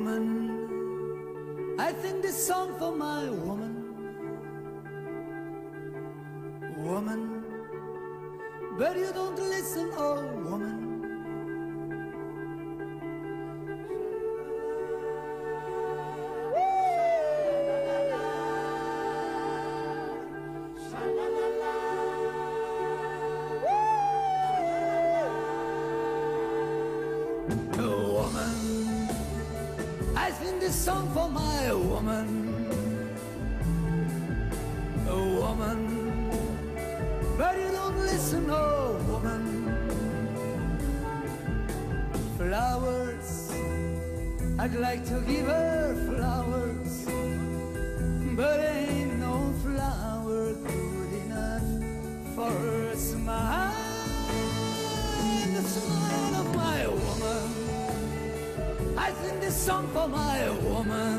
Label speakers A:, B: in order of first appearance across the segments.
A: Woman, I sing this song for my woman. Woman, but you don't listen, oh woman. Woman, I sing this song for my woman. A woman, but you don't listen, oh woman. Flowers, I'd like to give her flowers, but ain't no flower good enough for her smile. The smile of my woman, I sing this song for my woman.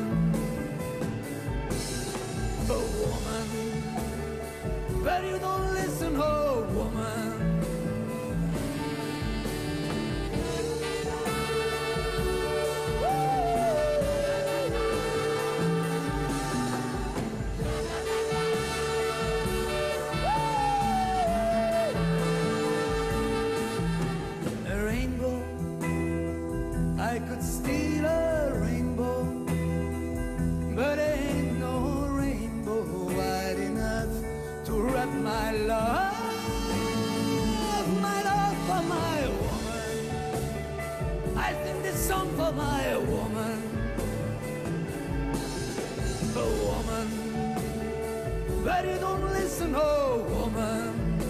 A: A woman, but you don't listen, oh woman. A rainbow, I could steal a rainbow, but ain't no rainbow wide enough to wrap my love for my woman. I sing this song for my woman. A woman, but you don't listen, oh woman.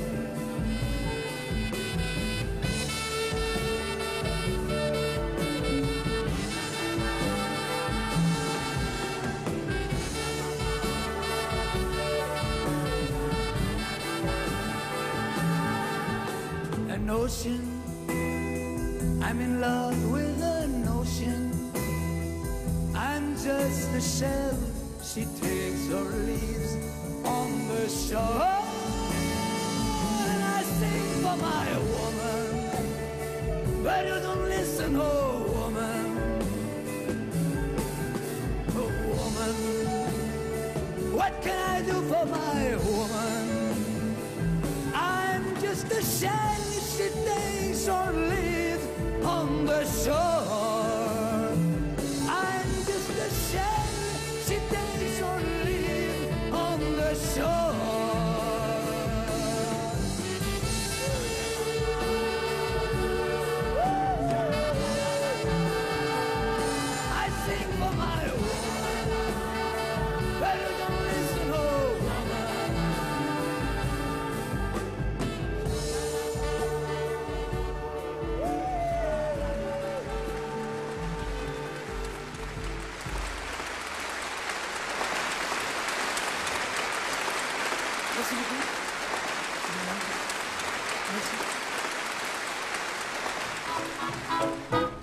A: An ocean, I'm in love with an ocean. I'm just a shell, she takes or leaves on the shore. And I sing for my woman, but you don't listen, oh woman. Oh woman, what can I do for my woman? I'm just a shell, she takes or leaves on the shore. I'm just a shell, she takes or leaves on the shore. I sing for my woman, but you don't listen, oh woman. Merci beaucoup. Merci.